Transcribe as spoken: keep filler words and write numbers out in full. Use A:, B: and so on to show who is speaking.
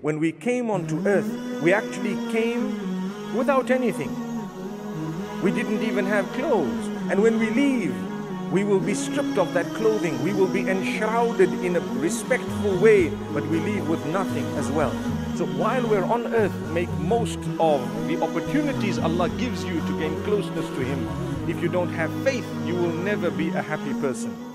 A: When we came onto earth, we actually came without anything. We didn't even have clothes. And when we leave, we will be stripped of that clothing. We will be enshrouded in a respectful way, but we leave with nothing as well. So while we're on earth, make most of the opportunities Allah gives you to gain closeness to Him. If you don't have faith, you will never be a happy person.